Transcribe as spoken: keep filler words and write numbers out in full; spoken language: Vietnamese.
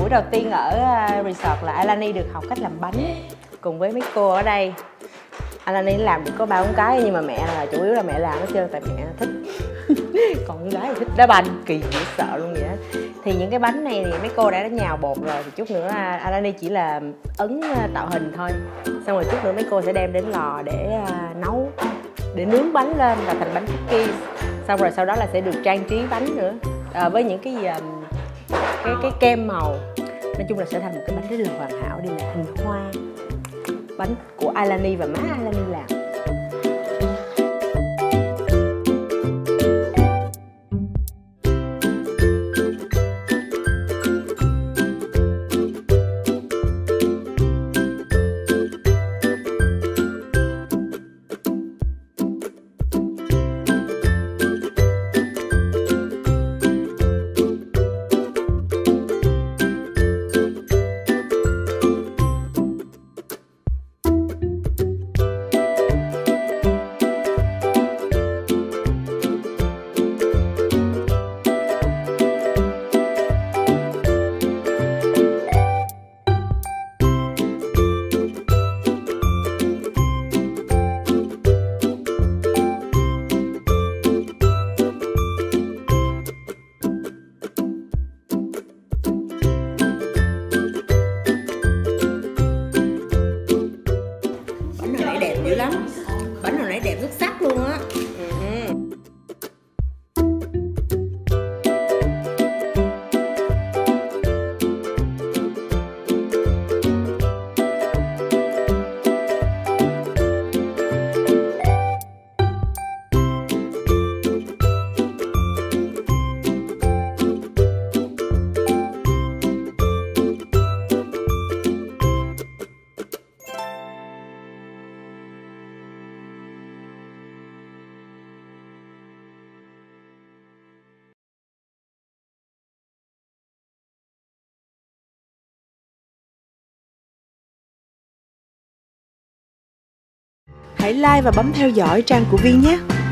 buổi đầu tiên ở resort là Alani được học cách làm bánh cùng với mấy cô ở đây. Alani làm được có ba bốn cái nhưng mà mẹ là chủ yếu là mẹ làm hết trơn tại mẹ thích. Còn con gái thì thích đá banh, kỳ dễ sợ luôn vậy đó. Thì những cái bánh này thì mấy cô đã nhào bột rồi, thì chút nữa Alani chỉ là ấn tạo hình thôi. Xong rồi chút nữa mấy cô sẽ đem đến lò để nấu, để nướng bánh lên là thành bánh cookies. Xong rồi sau đó là sẽ được trang trí bánh nữa à, với những cái gì cái cái kem màu. Nói chung là sẽ thành một cái bánh rất là hoàn hảo, đi là hình hoa. Bánh của Alani và má Alani làm. Dữ lắm, bánh hồi nãy đẹp xuất sắc luôn á. Hãy like và bấm theo dõi trang của Vi nhé!